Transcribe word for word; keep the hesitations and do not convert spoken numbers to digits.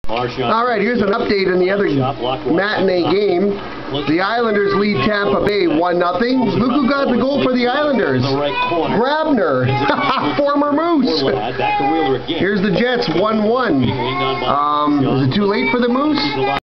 All right, here's an update in the other matinee game. The Islanders lead Tampa Bay one nothing. Look who got the goal for the Islanders. Grabner, former Moose. Here's the Jets one one. Um, is it too late for the Moose?